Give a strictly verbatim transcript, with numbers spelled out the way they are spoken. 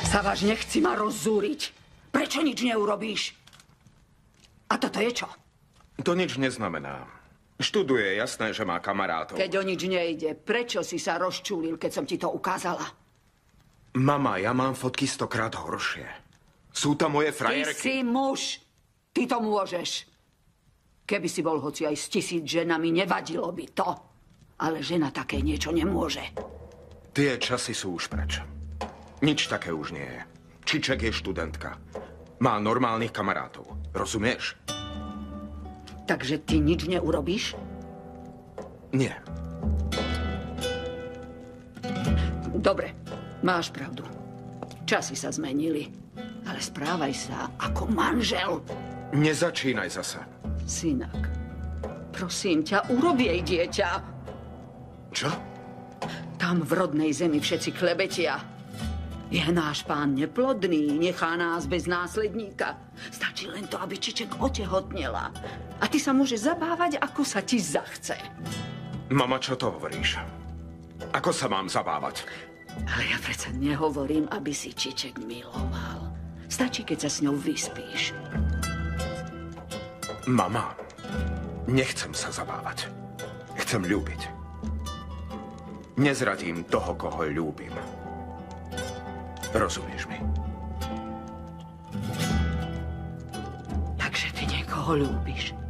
Savaš, nechci ma rozzúriť. Prečo nič neurobíš? A toto je čo? To nič neznamená. Študuje, jasné, že má kamarátov. Keď o nič nejde, prečo si sa rozčúlil, keď som ti to ukázala? Mama, ja mám fotky stokrát horšie. Sú tam moje Ty frajerky. si muž. Ty to môžeš. Keby si bol hoci aj s tisíc ženami, nevadilo by to. Ale žena také niečo nemôže. Tie časy sú už preč. Nič také už nie je. Čiček je študentka. Má normálnych kamarátov. Rozumieš? Takže ty nič neurobíš? Nie. Dobre, máš pravdu. Časy sa zmenili. Ale správaj sa ako manžel. Nezačínaj zase. Synak, prosím ťa, urob jej dieťa. Čo? Tam v rodnej zemi všetci klebetia. Je náš pán neplodný, nechá nás bez následníka. Stačí len to, aby Čiček otehotnela. A ty sa môžeš zabávať, ako sa ti zachce. Mama, čo to hovoríš? Ako sa mám zabávať? Ale ja predsa nehovorím, aby si Čiček miloval. Stačí, keď sa s ňou vyspíš. Mama, nechcem sa zabávať. Chcem ľúbiť. Nezradím toho, koho ľúbim. Rozumieš mi? Takže ty niekoho ľúbiš.